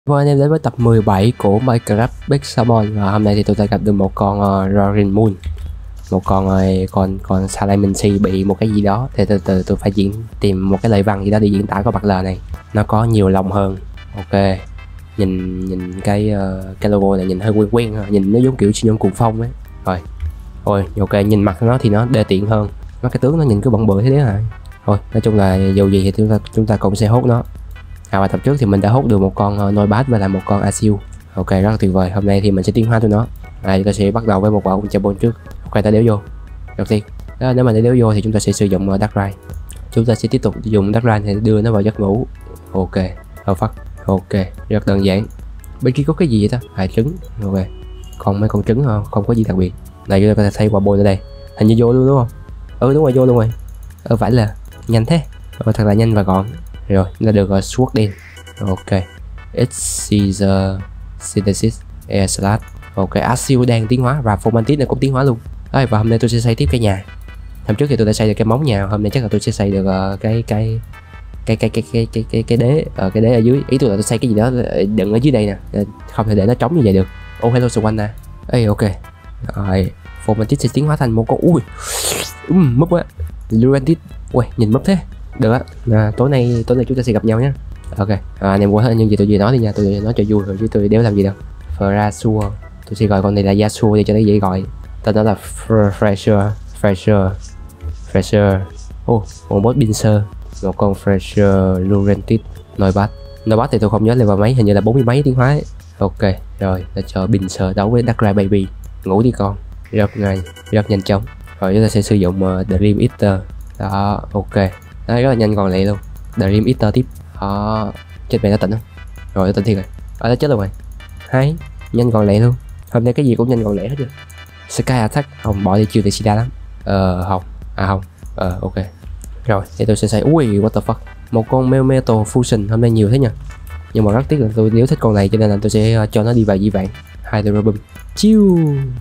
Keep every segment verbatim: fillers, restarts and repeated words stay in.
Và anh em đến với tập mười bảy của Minecraft Big Salmon. Và hôm nay thì tôi đã gặp được một con uh, Roaring Moon, một con uh, con con Salamancy bị một cái gì đó. Thì từ từ tôi phải diễn tìm một cái lời văn gì đó để diễn tả con bạc lờ này. Nó có nhiều lông hơn. Ok, nhìn nhìn cái uh, cái logo này nhìn hơi quen quen, nhìn nó giống kiểu siêu nhân cuồng phong ấy. Rồi, ôi ok, nhìn mặt nó thì nó đê tiện hơn. Nó cái tướng nó nhìn cứ bận bự thế đấy hả? Thôi, nói chung là dù gì thì chúng ta chúng ta cũng sẽ hốt nó. À, và tập trước thì mình đã hút được một con uh, Noibat và là một con Asil. Ok, rất là tuyệt vời. Hôm nay thì mình sẽ tiến hóa tụi nó. À, chúng ta sẽ bắt đầu với một quả Ultra Ball trước. Ok, ta đéo vô. Đầu tiên, đó, nếu mà để đéo vô thì chúng ta sẽ sử dụng uh, Dark Ride. Chúng ta sẽ tiếp tục dùng Dark Ride để đưa nó vào giấc ngủ. Ok, hợp phát. Ok, rất đơn giản. Bên kia có cái gì vậy ta? Hai trứng. Ok, còn mấy con trứng không? Không có gì đặc biệt. Này chúng ta có thể thấy quả ball ở đây. Hình như vô luôn đúng không? Ừ đúng rồi, vô luôn rồi. Ừ phải là nhanh thế. Ừ, thật là nhanh và gọn. Rồi, nó được uh, Sword đen. Ok, It's Caesar Synthesis Air Salad. Ok, Asil đang tiến hóa và Fomantis này cũng tiến hóa luôn. Đấy, và hôm nay tôi sẽ xây tiếp cái nhà. Hôm trước thì tôi đã xây được cái móng nhà, hôm nay chắc là tôi sẽ xây được uh, cái cái cái cái cái cái cái cái cái đế ở uh, cái đế ở dưới. Ý tôi là tôi xây cái gì đó đựng ở dưới đây nè, không thể để nó trống như vậy được. Oh hello Swanna. Ê ok. Rồi, Fomantis sẽ tiến hóa thành một con ui. Um, múp quá. Lurantis. Ui, nhìn múp thế. Được á, à, tối nay tối nay chúng ta sẽ gặp nhau nhé. Ok, à, anh em quên những gì tôi vừa nói đi nha, tôi nói cho vui rồi chứ tôi đéo làm gì đâu. Frasua, tôi sẽ gọi con này là Yasuo để cho nó dễ gọi. Tên nó là Fresher, Fresher, Fresher. Ô, một boss Pincer, một con Fresher Lurantis, Noibat. Noibat thì tôi không nhớ level mấy, hình như là bốn mươi mấy tiến hóa ấy. Ok, rồi, để cho Pincer đấu với Darkrai Baby. Ngủ đi con, rất nhanh, rất nhanh chóng. Rồi chúng ta sẽ sử dụng uh, Dream Eater. Đó, ok. Đấy, rất là nhanh còn lẹ luôn. Dream Eater tiếp. Đó, chết mẹ nó tỉnh không? Rồi nó tỉnh thiệt rồi. Ở đó chết luôn rồi. Hay, nhanh còn lẹ luôn. Hôm nay cái gì cũng nhanh còn lẹ hết rồi. Sky Attack, không bỏ đi chiêu thì Sida lắm. Ờ, không. À không. Ờ, ok. Rồi, thì tôi sẽ xây. Ui, what the fuck. Một con Melmetal Fusion, hôm nay nhiều thế nhỉ. Nhưng mà rất tiếc là tôi nếu thích con này cho nên là tôi sẽ cho nó đi vào di vạn. Hydro Boom. Chiêu.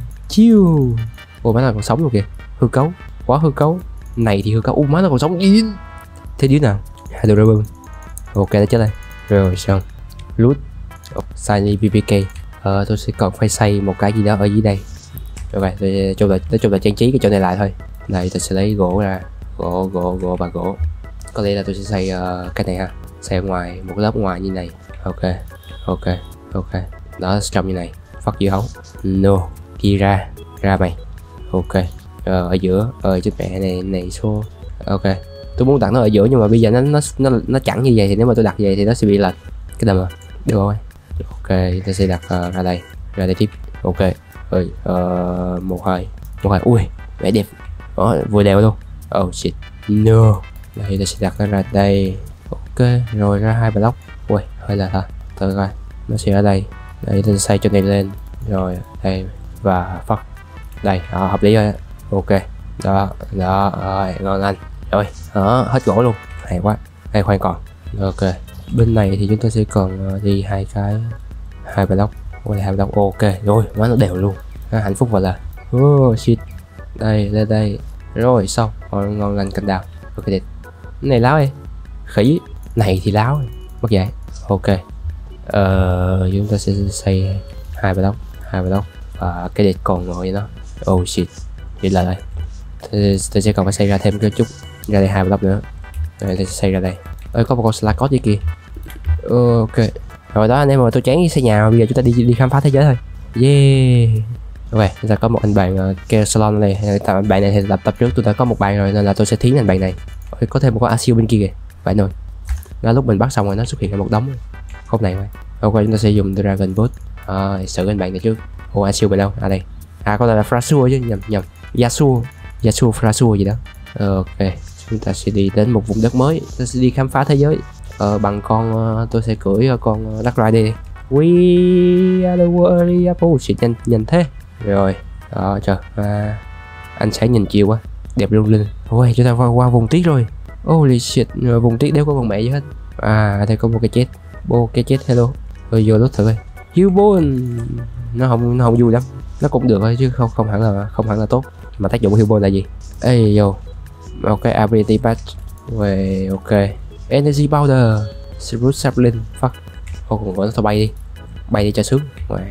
Chiêu. Ồ, má nó còn sống luôn kìa. Hư cấu. Quá hư cấu. Này thì hư cấu. Ui, má nó còn sống. Yên. Thế dưới nào? Hydro Boom. Ok, đã chết đây. Rồi xong. Loot. Shiny pê pê ca. Ờ, tôi sẽ cần phải xây một cái gì đó ở dưới đây. Ok, tôi chung là nói chung là trang trí cái chỗ này lại thôi. Đây tôi sẽ lấy gỗ ra. Gỗ, gỗ, gỗ và gỗ. Có lẽ là tôi sẽ xây uh, cái này ha. Xây ở ngoài, một lớp ngoài như này. Ok, ok, ok. Đó, trông như này. Fuck dưa hấu. No, kia ra. Ra mày. Ok. Ờ, ở giữa. Ờ, chết mẹ này, này số. Ok. Tôi muốn đặt nó ở giữa nhưng mà bây giờ nó nó nó nó chẳng như vậy thì nếu mà tôi đặt vậy thì nó sẽ bị lệch cái đầm. Được rồi. Ok, tôi sẽ đặt uh, ra đây, ra đây tiếp. Ok. Ơi, uh, một hai, một hai. Ui, vẻ đẹp. Đó, vừa đều luôn. Oh shit. No. Đây tôi sẽ đặt nó ra đây. Ok, rồi ra hai block. Ui, hơi là hả? Từ coi. Nó sẽ ở đây. Đây tôi sẽ xây cho này lên. Rồi, đây và fuck. Đây, đó, hợp lý rồi. Ok. Đó, đó, rồi, ngon anh. Rồi, đó, hết gỗ luôn. Hay quá. Hay khoan còn. Ok. Bên này thì chúng ta sẽ còn đi hai cái hai block. Ôi hai block. Ok, rồi, quá nó đều luôn. À, hạnh phúc và là. Oh shit. Đây, lên đây. Rồi xong. Còn ngon lành cành đào. Ok đẹp. Cái này láo đi. Khỉ. Này thì láo. Mất dạy. Ok. Ờ, chúng ta sẽ xây hai block, hai block và cái đẹp còn ngồi với nó. Oh shit. Vậy là đây. Tôi sẽ còn phải xây ra thêm cái chút. Ra đây hai block nữa. Rồi tôi sẽ xây ra đây. Ơi có một con Slacot dưới kia. Ok. Rồi đó anh em, mà tôi chán xây nhà, bây giờ chúng ta đi đi khám phá thế giới thôi. Yeah. Ok, chúng ta có một anh bạn uh, kêu salon này. Bạn này thì tập tập trước tôi đã có một bạn rồi nên là tôi sẽ thiến anh bạn này. Ôi, có thêm một con Asil bên kia kìa. Phải rồi. Đó, lúc mình bắt xong rồi nó xuất hiện một đống khúc này. Ok, chúng ta sẽ dùng Dragon Boot. À, xử anh bạn này trước. Ồ, Asil bên đâu? À đây. À con này là Frasua chứ, nhầm nhầm. Yasuo. Yasuo Frasua gì đó. Ok, chúng ta sẽ đi đến một vùng đất mới. Tôi sẽ đi khám phá thế giới. Ờ, bằng con uh, tôi sẽ cưỡi uh, con Darkrai đi. We are the world apple. Shit, nhanh nhanh thế. Rồi. Đó trời. À, anh sáng nhìn chiều quá. Đẹp lung linh. Ôi, chúng ta qua, qua vùng tiết rồi. Holy shit, rồi vùng tiết đéo có con mẹ gì hết. À, đây có một cái chết. Bô cái chết hello. Rồi vô lốt thử coi. Hillbone. Nó không nó không vui lắm. Nó cũng được thôi chứ không không hẳn là không hẳn là tốt. Mà tác dụng của Hillbone là gì? Ê vô. Ok, ability patch. Về ok. Energy powder. Root sapling. Fuck. Ô còn nó thôi bay đi, bay đi cho sướng.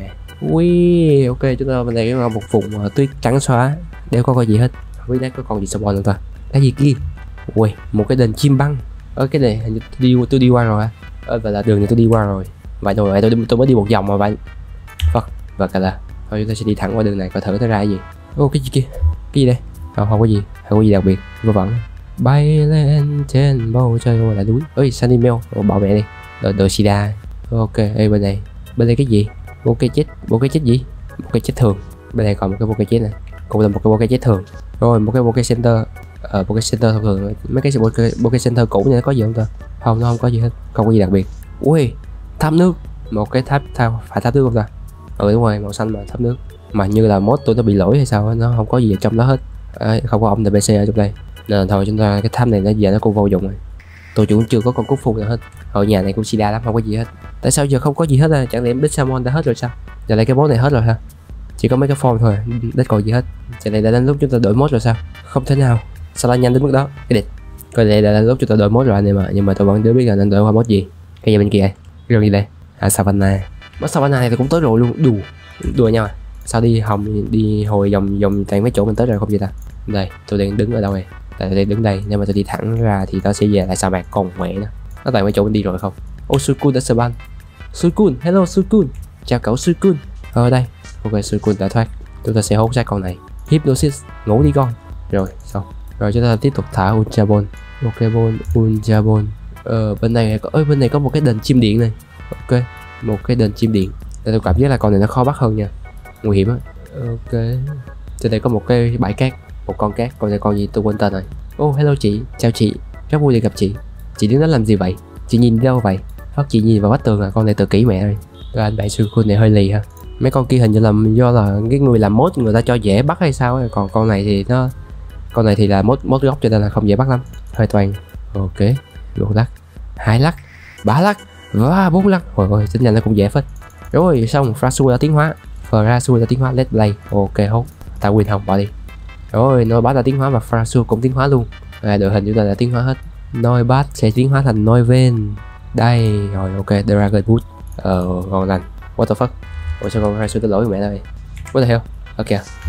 Ui ok, chúng ta bên đây có một vùng uh, tuyết trắng xóa, đéo có cái gì hết. Không biết đấy có còn gì spawn nữa ta. Cái gì kia? Ui một cái đền chim băng. Ơ cái này hình như tôi đi tôi đi qua rồi á. Ơ vậy là đường này tôi đi qua rồi. Vậy rồi vậy tôi tôi mới đi một vòng mà vậy. Vâng và cả là thôi chúng ta sẽ đi thẳng qua đường này coi thử nó ra cái gì. Ô cái gì kia? Cái gì đây? Không không có gì, không có gì đặc biệt, vô vọng. Bay lên trên bầu trời rồi là núi. Ơi Sunny Mail, bảo mẹ đi. Đồ đồ sida. Ok, ê bên này, bên đây cái gì? Một cây chết, một cây chết gì? Một cây chết thường. Bên này còn một cái một cây chết này, cũng là một cái một cây chết thường. Rồi một cái một cây center, ờ một cái center thông thường. Mấy cái một cái một cái center cũ này có gì không ta? Không, nó không có gì hết, không có gì đặc biệt. Ui, tháp nước, một cái tháp tháp phải tháp nước không ta? Ừ đúng rồi, màu xanh mà tháp nước. Mà như là mod tôi nó bị lỗi hay sao, nó không có gì ở trong đó hết. À, không có ông tê pê xê ở trong đây. Nên thôi chúng ta cái tháp này nó giờ nó cũng vô dụng rồi. Tôi cũng chưa có con cúc phun nào hết. Ở nhà này cũng sida lắm, không có gì hết. Tại sao giờ không có gì hết à? Chẳng lẽ Big Salmon đã hết rồi sao? Giờ này cái mode này hết rồi hả? Chỉ có mấy cái form thôi, đất còn gì hết. Giờ này đã đến lúc chúng ta đổi mode rồi sao? Không thể nào. Sao lại nhanh đến mức đó? Cái địch. Coi đây đã đến lúc chúng ta đổi mode rồi anh em ạ. Nhưng mà tôi vẫn chưa biết là nên đổi qua mode gì. Cái gì bên kia? Cái đường gì đây? À Savannah. Mode Savannah này thì cũng tới rồi luôn. Đùa. Đùa nhau à? Sao đi hồng đi hồi vòng vòng toàn mấy chỗ mình tới rồi không vậy ta? Đây, tôi đang đứng ở đâu này? Tại tôi đứng đây, nhưng mà tôi đi thẳng ra thì nó sẽ về lại sa mạc còn mẹ nữa. Nó tại mấy chỗ mình đi rồi không? Ô Sukun đã spawn. Sukun, hello Sukun. Chào cậu Sukun. Ở đây. Ok Sukun đã thoát. Chúng ta sẽ hốt xác con này. Hypnosis, ngủ đi con. Rồi, xong. Rồi chúng ta tiếp tục thả Ultraball. Pokeball, Ultraball. Ờ bên này có ơi bên này có một cái đền chim điện này. Ok, một cái đền chim điện. Để tôi cảm giác là con này nó khó bắt hơn nha. Nguy hiểm á. Ok. Trên đây có một cái bãi cát, một con cát, con này con gì tôi quên tên rồi. Oh hello chị, chào chị, rất vui được gặp chị. Chị đứng đó làm gì vậy? Chị nhìn đi đâu vậy? Phát chị nhìn vào vách tường à? Con này tự kỷ mẹ rồi. Rồi anh bạn Sukun này hơi lì ha. Mấy con kia hình như là do là cái người làm mốt người ta cho dễ bắt hay sao ấy. Còn con này thì nó con này thì là mốt mốt gốc cho nên là không dễ bắt lắm. Hơi toàn. Ok, một lắc, hai lắc, ba lắc, và bốn lắc. Rồi ôi, tính nhanh nó cũng dễ phết. Rồi xong, Frasu đã tiến hóa. Frasu đã tiến hóa, let's play. Ok hốt. Ta win không bỏ đi. Rồi Noi Bat đã tiến hóa và Frasu cũng tiến hóa luôn. À, đội hình chúng ta đã tiến hóa hết. Noi Bat sẽ tiến hóa thành Noivern. Đây rồi ok Dragon Boot. Ờ ngon lành. What the fuck? Ủa sao con Frasu tới lỗi mẹ đây? What the hell? Ok.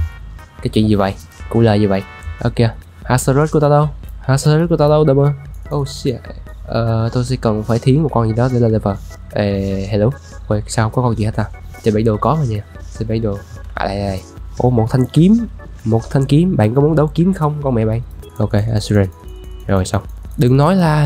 Cái chuyện gì vậy? Cú lời gì vậy? Ok. Hazelrod của tao đâu? Hazelrod của tao đâu đâm ơ? Oh shit. Ờ tôi sẽ cần phải thiến một con gì đó để lên level. Ê hello. Ôi sao không có con gì hết ta? Trên bản đồ có mà nha. Trên bản đồ. À đây đây. Ô một thanh kiếm. Một thanh kiếm, bạn có muốn đấu kiếm không con mẹ bạn? Ok, Assurance. Rồi xong. Đừng nói là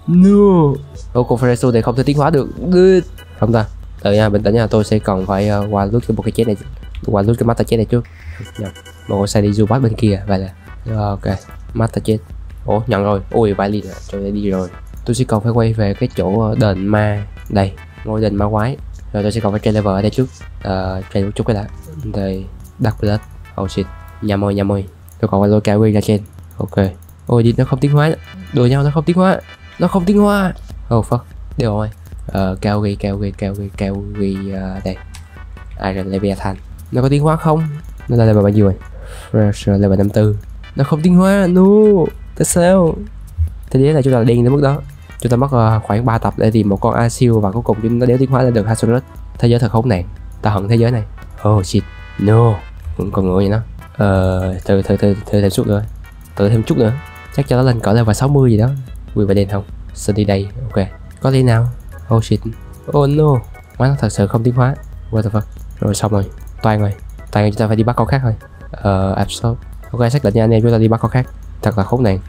no. Ô con Frasu này không thể tiến hóa được. Không ta. Đợi nha, bình tĩnh nha, tôi sẽ còn phải uh, qua lút cái một cái chết này, qua lút cái master chết này trước. Nhận. Một con Shiny Zubat bên kia, vậy là. Rồi, ok, master chết. Ủa nhận rồi. Ui vãi liền rồi, trời đi rồi. Tôi sẽ còn phải quay về cái chỗ đền ma. Đây, ngôi đền ma quái. Rồi tôi sẽ còn phải train level ở đây trước. Uh, train một chút cái đã. Đây, Dark Blood. Oh shit. Nhầm ơi nhầm ơi, tôi còn phải lôi cao ra trên. Ok. Ôi đi nó không tiến hóa, đùa nhau nó không tiến hóa, nó không tiến hóa. Oh fuck, đều rồi. Ờ cao ghi cao ghi cao ghi cao ghi uh, đây. Iron Leviathan, nó có tiến hóa không? Nó là level bao nhiêu rồi? Fresh level năm mươi tư. Nó không tiến hóa, no. Tại sao? Thế đấy là chúng ta điên đến mức đó. Chúng ta mất uh, khoảng ba tập để tìm một con Asil và cuối cùng chúng nó đéo tiến hóa lên được Hazelrod. Thế giới thật khốn nạn, ta hận thế giới này. Oh shit, no. Còn còn ngựa vậy nó. Ờ, thử thử thử thử thêm chút nữa, thử thêm chút nữa, chắc cho nó lên cỡ level sáu mươi gì đó. Quy và đen không? Xin đi đây, ok. Có lý nào? Oh shit, oh no, má nó thật sự không tiến hóa. What the fuck? Rồi xong rồi, toàn rồi, toàn rồi chúng ta phải đi bắt con khác thôi. Ờ, absorb. Ok, xác định nha anh em, chúng ta đi bắt con khác. Thật là khốn nạn.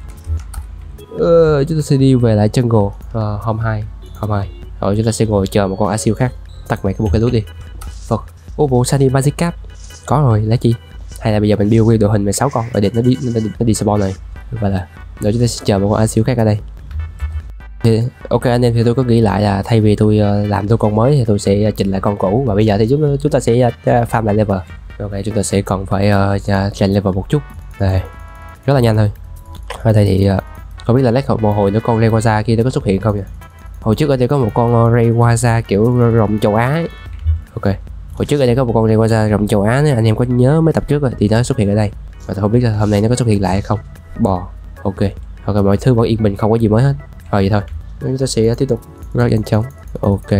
Ờ, chúng ta sẽ đi về lại jungle. Ờ, hôm hai, hôm hai. Rồi chúng ta sẽ ngồi chờ một con Asil khác. Tắt mày cái một cái lút đi. Fuck. Ô bộ Shiny Magikarp có rồi, lấy chi? Hay là bây giờ mình build nguyên đội hình về sáu con ở để nó đi nó, nó đi spawn này. Và là rồi chúng ta sẽ chờ một con Asil khác ở đây. Thì, ok anh em, thì tôi có nghĩ lại là thay vì tôi uh, làm tôi con mới thì tôi sẽ chỉnh lại con cũ, và bây giờ thì chúng chúng ta sẽ uh, farm lại level. Ok, chúng ta sẽ còn phải uh, change level một chút. Đây, rất là nhanh thôi. Ở đây thì uh, không biết là lát một hồi nữa con Rayquaza kia nó có xuất hiện không nhỉ? Hồi trước ở đây có một con uh, Rayquaza kiểu rồng châu Á ấy. Ok, hồi trước ở đây có một con Rayquaza rồng châu Á nữa, anh em có nhớ mấy tập trước rồi thì nó xuất hiện ở đây. Và tôi không biết là hôm nay nó có xuất hiện lại hay không. Bò, ok, ok, mọi thứ vẫn yên bình, không có gì mới hết. Rồi vậy thôi, chúng ta sẽ tiếp tục rất nhanh chóng. Ok,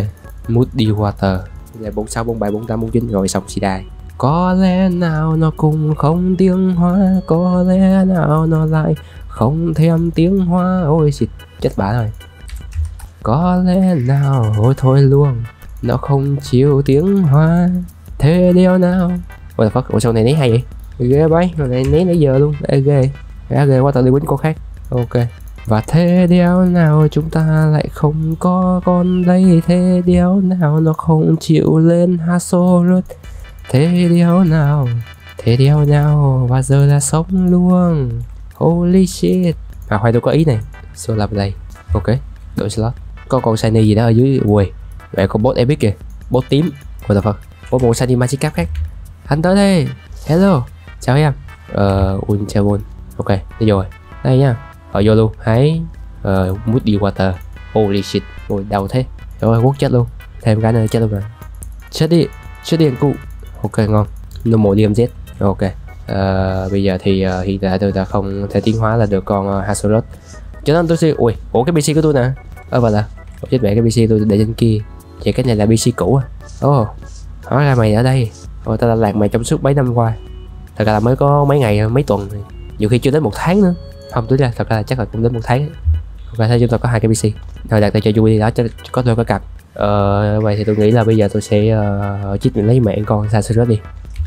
Moody Water là bốn sáu bốn bảy bốn tám bốn chín rồi xong xì đài. Có lẽ nào nó cũng không tiếng Hoa, có lẽ nào nó lại không thèm tiếng Hoa. Ôi xịt chết bả rồi. Có lẽ nào ôi thôi luôn, nó không chịu tiếng Hoa, thế điều nào. Ôi là ủa sau này né hay vậy, ghê bay, rồi này né nãy giờ luôn. Ê ghê, ghê, ghê quá, tao đi quýnh cô khác. Ok. Và thế điều nào chúng ta lại không có con đây, thế điều nào nó không chịu lên Hasorot, thế điều nào, thế điều nào và giờ là sống luôn. Holy shit. À khoan, tôi có ý này. Số làm đây. Ok, đổi slot. Có con shiny gì đó ở dưới. Ui, vậy con boss epic kìa, boss tím. What the fuck. Boss một shiny magic cap khác. Anh tới đây. Hello, chào em. Ờ, uh, Unchabon. Ok, đi rồi. Đây nha. Ở vô luôn. Hãy Ờ, uh, Moody Water. Holy shit. Ôi, đau thế. Rồi, quốc chết luôn. Thêm cái nữa chết luôn rồi. Chết đi. Chết đi anh cụ. Ok, ngon. Normal đê em dét. Ok. Uh, bây giờ thì uh, hiện tại tôi đã không thể tiến hóa là được con uh, Hasorot. Cho nên tôi sẽ... Ui, ủa cái pê xê của tôi nè. Ơ vậy là chết mẹ, cái pê xê tôi để trên kia. Vậy cái này là pê xê cũ à? Ồ, oh, hóa ra mày ở đây. Ôi, tao đã lạc mày trong suốt mấy năm qua. Thật ra là mới có mấy ngày, mấy tuần. Nhiều khi chưa đến một tháng nữa. Không, tôi ra thật ra là chắc là cũng đến một tháng. Và thế chúng ta có hai cái pê xê. Thôi đặt tay cho vui đi đó, có tôi có cặp. Ờ, vậy thì tôi nghĩ là bây giờ tôi sẽ uh, chích lấy mẹ con Hasorot đi.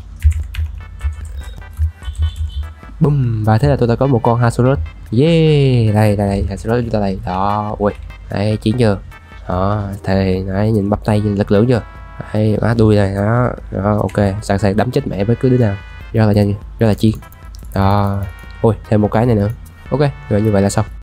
Bum, và thế là tôi đã có một con Hasorot. Yeah, đây đây đây Hasorot chúng ta đây. Đó, ui. Đây chiến chưa? Đó, thì nãy nhìn bắp tay lực lượng chưa? Đây, má đuôi này đó. Đó, ok, sẵn sàng đấm chết mẹ với cứ đứa nào. Rất là nhanh, rất là chiến. Đó. Ui, thêm một cái này nữa. Ok, rồi như vậy là xong.